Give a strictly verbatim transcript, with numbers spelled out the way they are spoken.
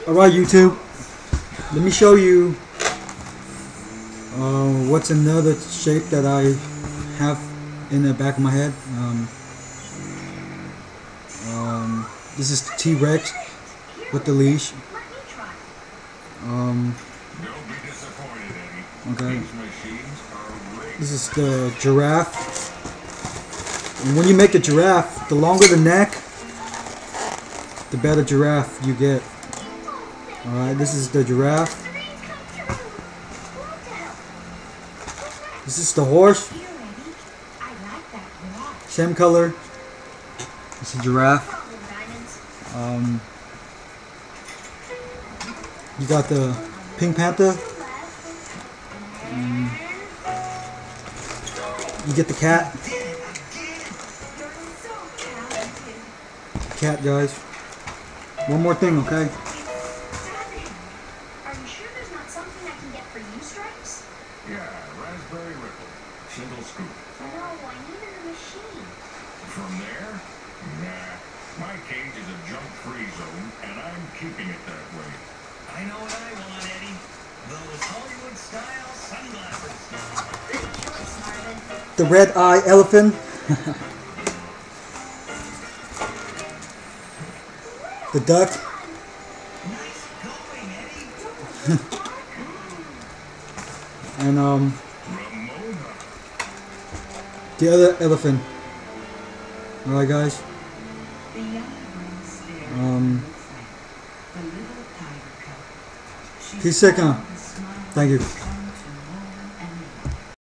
Alright, YouTube, let me show you uh, what's another shape that I have in the back of my head. Um, um, this is the T-Rex with the leash. Um, okay. This is the giraffe. And when you make the giraffe, the longer the neck, the better giraffe you get. Alright, this is the giraffe. This is the horse. Same color. This is giraffe. Um, you got the Pink Panther. Um, you get the cat. Cat, guys. One more thing, okay? Yeah, raspberry ripple. Single scoop. No, I needed a machine. From there? Nah. My cage is a jump-free zone, and I'm keeping it that way. I know what I want, Eddie. Those Hollywood-style sunglasses. Good choice, Marvin. The red eye elephant. The duck. Nice going, Eddie. And um Ramona. the other elephant. Alright, guys. The young girl stared Um at the little tiger cub. She peace second. smiled and smiled. Thank you.